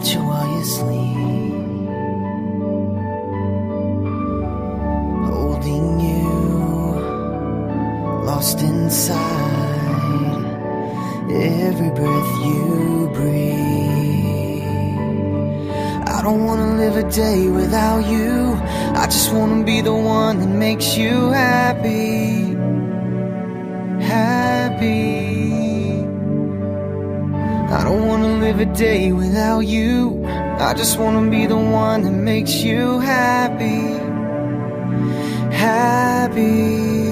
watch you while you sleep, holding you, lost inside every breath you breathe. I don't wanna live a day without you. I just wanna be the one that makes you happy, happy. I don't wanna live a day without you. I just wanna be the one that makes you happy, happy.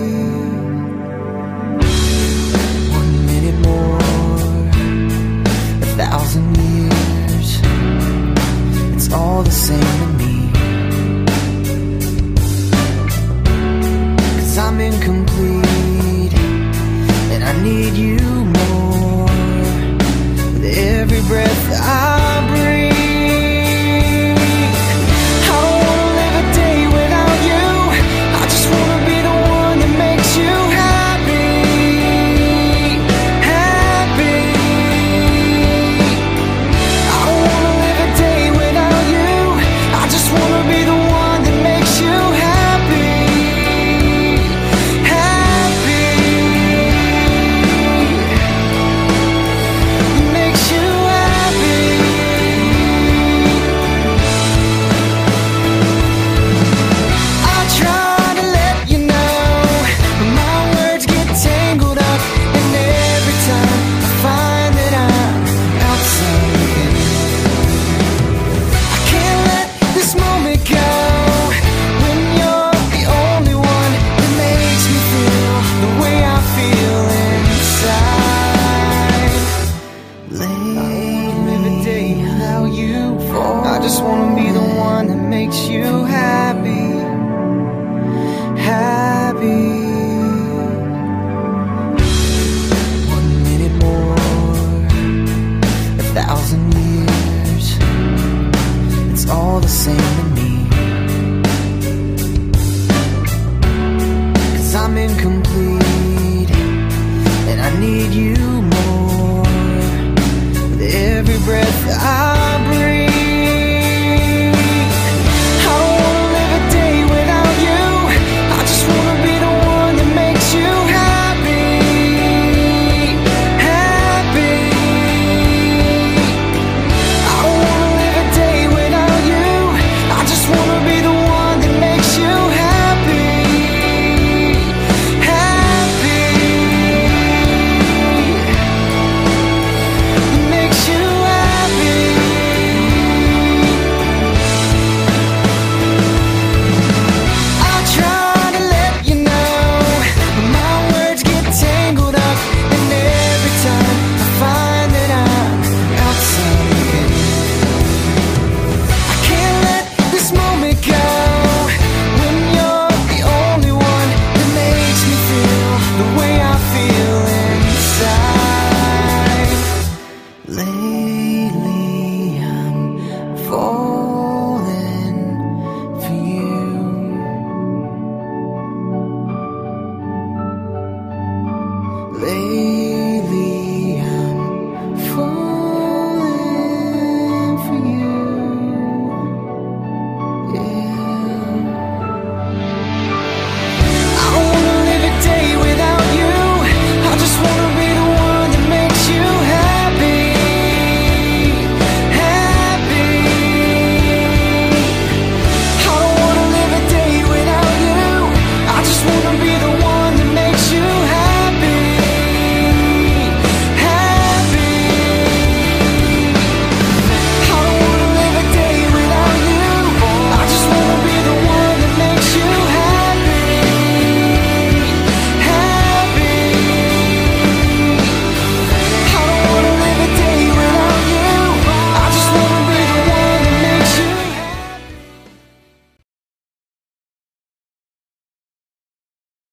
1 minute more, 1,000 years, it's all the same to me. 'Cause I'm incomplete and I need you more. With every breath I breathe, I don't wanna live a day without you. I just wanna be the one that makes you happy, happy. I don't wanna live a day without you. I just wanna be the one that makes you happy, happy. Makes you happy. I try to let you know, but my words get tangled up, and every time I find that I'm outside again. I can't let this moment go, when you're the only one that makes me feel the way I feel inside. Live a day without you. I just wanna be the one that makes you happy, happy. 1 minute more, 1,000 years, it's all the same to me. 'Cause I'm incomplete and I need you more. With every breath I breathe, I don't wanna live a day without you. I just wanna be the one that makes you happy, happy. I don't wanna live a day without you. I just wanna be the one that makes you happy, happy. Makes you happy. I try to let you know, but my words get tangled up, and every time I find that I'm outside again. I can't let this moment go, when you're the only one that makes me feel the way I feel inside. Lately I'm falling for you. Lately